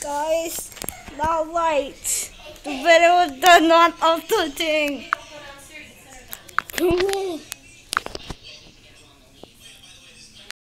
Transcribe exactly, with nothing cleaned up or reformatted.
Guys, not right. The video is done not uploading. Come on.